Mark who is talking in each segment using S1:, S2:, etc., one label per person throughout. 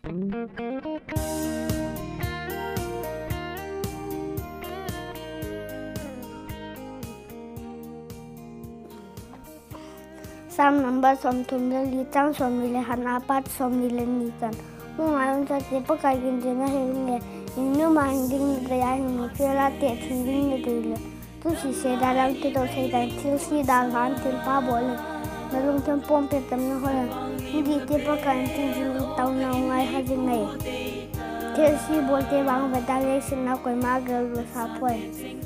S1: Sam number som thumle li tang som le han apat som le ni kan ngayon sa te pagkain din na hinge inu manding ya hinge kela te thing ni dile tu si se dalang tu to se dan til si dal han til pa bol na lung tem pom pe tam na ho ni te pagkain tin ju tau na ngai ha jing nei til si bol te bang ba da le sin na koi ma ga ru sa poi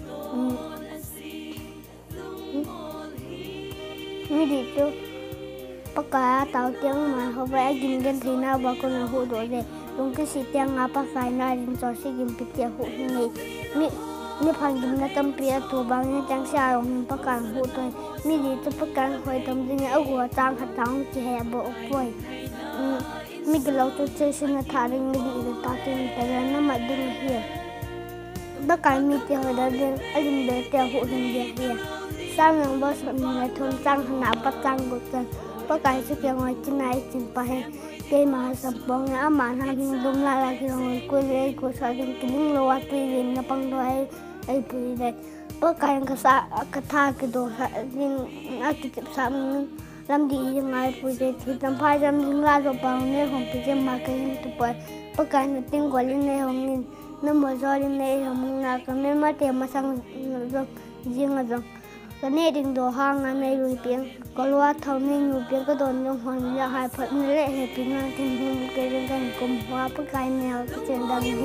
S1: mi đi chú bác cả tàu tiếng mà hôm nay kinh đến thì nào bà con là hộ đồ để đúng cái sự tiếng ngã bác phải nói đến cho sự kinh bị tiệt hộ như này mi phang kinh là tâm bia tu bằng như trang xa rồi bác cả hộ tôi mi đi cho bác cả khỏi tâm gì ở của trang hạt trang chỉ hè bộ quay mi cái lâu tôi chơi sinh là thà đến mi đi được tao tin tại là nó mà đừng hiểu bác cả mi tiệt hồi đó đến ở bên đấy tiệt hộ hình địa hiểu sao mình bao giờ mình lại thôn trang thằng nào bắt trang của tôi bác cái sự kiện ngoài trên này trên phải cái mà sập bóng ngã mà hàng đông la cái người quê đây của sao đến cái những lúa tươi lên nó bằng đôi ấy bưởi đấy bác cái cái tha cái đồ nhưng ở cái tiệm sắm làm gì nhưng ai bưởi đấy thì tầm phải làm những la rồi bằng này không bị mà cái tụi bay bác cái nó tiếng gọi lên này không nên nó mở ra lên này không là cái mấy mà tiền mà sang rồi riêng là rồi cái này đừng đồ hàng anh này lùi tiếng có loa thầu nên lùi tiếng có đồn trong hoàn là hai phần lệ hệ tiếng là tình huống cái bên cạnh cùng hoa bất cái mèo cái chuyện đằng đi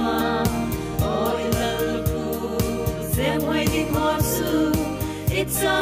S2: It's